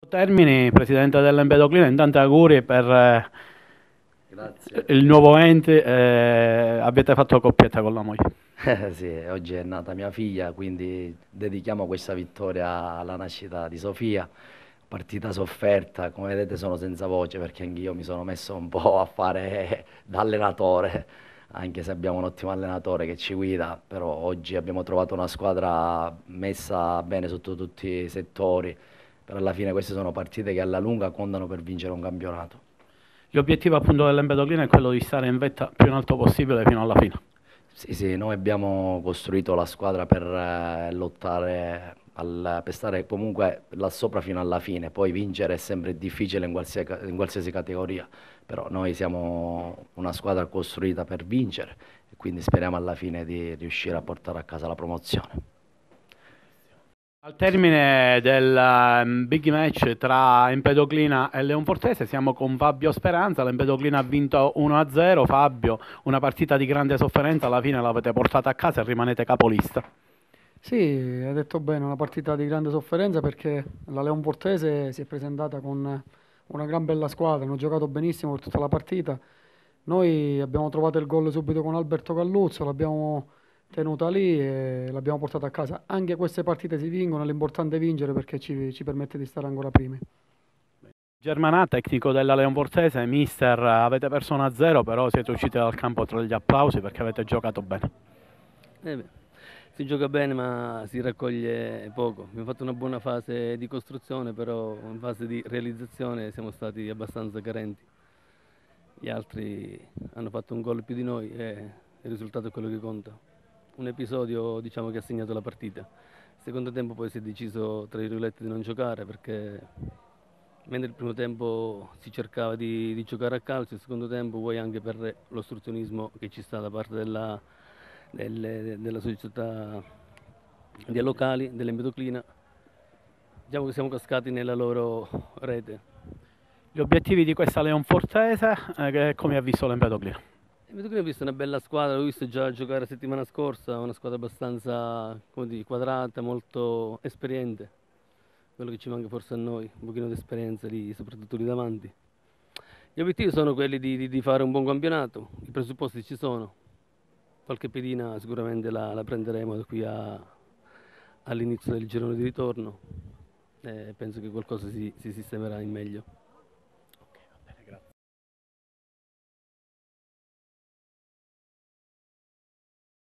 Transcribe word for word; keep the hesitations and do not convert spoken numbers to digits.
Termini, presidente dell'Empedoclina, intanto auguri per eh, Grazie. il nuovo ente, eh, avete fatto coppietta con la moglie. Eh, sì, oggi è nata mia figlia, quindi dedichiamo questa vittoria alla nascita di Sofia. Partita sofferta, come vedete sono senza voce perché anch'io mi sono messo un po' a fare da allenatore, anche se abbiamo un ottimo allenatore che ci guida, però oggi abbiamo trovato una squadra messa bene sotto tutti i settori, però alla fine queste sono partite che alla lunga contano per vincere un campionato. L'obiettivo appunto dell'Empedoclina è quello di stare in vetta più in alto possibile fino alla fine. Sì, sì, noi abbiamo costruito la squadra per eh, lottare, al- per stare comunque là sopra fino alla fine, poi vincere è sempre difficile in qualsiasi, in qualsiasi categoria, però noi siamo una squadra costruita per vincere e quindi speriamo alla fine di riuscire a portare a casa la promozione. Al termine del ehm, big match tra Empedoclina e Leonfortese siamo con Fabio Speranza, l'Empedoclina ha vinto uno a zero, Fabio una partita di grande sofferenza, alla fine l'avete portata a casa e rimanete capolista. Sì, hai detto bene, una partita di grande sofferenza perché la Leon Portese si è presentata con una gran bella squadra, hanno giocato benissimo per tutta la partita. Noi abbiamo trovato il gol subito con Alberto Galluzzo, l'abbiamo tenuta lì e l'abbiamo portata a casa. Anche queste partite si vincono, l'importante è vincere perché ci, ci permette di stare ancora primi. Germanà, tecnico della Leonfortese, mister, avete perso uno a zero, però siete usciti dal campo tra gli applausi perché avete giocato bene. Eh beh, si gioca bene ma si raccoglie poco. Abbiamo fatto una buona fase di costruzione, però in fase di realizzazione siamo stati abbastanza carenti. Gli altri hanno fatto un gol più di noi e il risultato è quello che conta. Un episodio diciamo che ha segnato la partita. Il secondo tempo poi si è deciso tra virgolette di non giocare perché mentre il primo tempo si cercava di, di giocare a calcio, il secondo tempo vuoi anche per l'ostruzionismo che ci sta da parte della, delle- della società dei locali, dell'Empedoclina, diciamo che siamo cascati nella loro rete. Gli obiettivi di questa Leonfortese, eh, che- come ha visto l'Empedoclina? L'Empedoclina ha visto una bella squadra, l'ho visto già giocare la settimana scorsa, una squadra abbastanza come dire, quadrata, molto esperiente, quello che ci manca forse a noi, un pochino di esperienza lì, soprattutto lì davanti. Gli obiettivi sono quelli di, di- di fare un buon campionato, i presupposti ci sono, qualche pedina sicuramente la, la prenderemo da qui a- all'inizio del girone di ritorno e penso che qualcosa si, si sistemerà in meglio.